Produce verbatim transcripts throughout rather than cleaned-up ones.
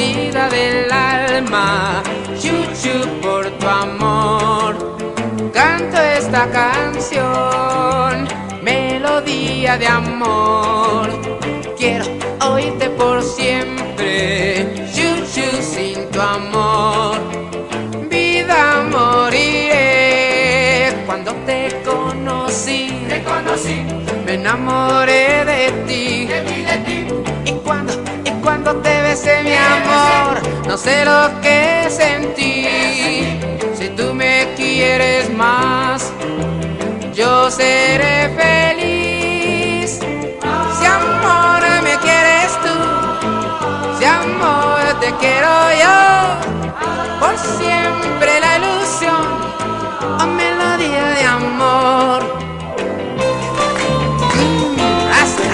vida del alma, chuchu por tu amor. Canto esta canción, melodía de amor. Quiero oírte por siempre, chuchu sin tu amor. Vida moriré cuando te conocí, te conocí, me enamoré de ti, de mí, de ti. y cuando, y cuando te besé mi amor, no sé lo que sentí. Si tú me quieres más, yo seré feliz. Si amor me quieres tú, si amor te quiero yo, por siempre la ilusión o melodía de amor. Mm, hasta.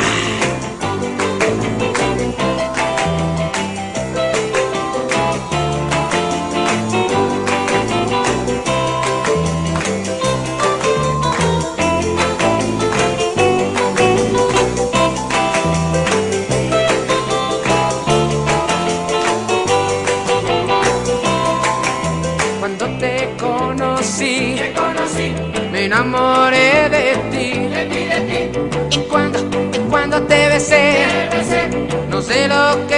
Cuando te conocí, Te conocí, me enamoré de ti, de mí, de ti. y cuando, y cuando te besé, Te besé, no sé lo